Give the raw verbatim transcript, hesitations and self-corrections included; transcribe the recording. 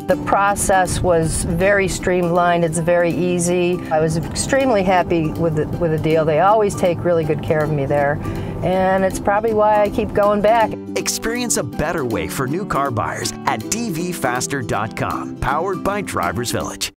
The process was very streamlined. It's very easy. I was extremely happy with the, with the deal. They always take really good care of me there, and it's probably why I keep going back. Experience a better way for new car buyers at d v faster dot com, powered by Drivers Village.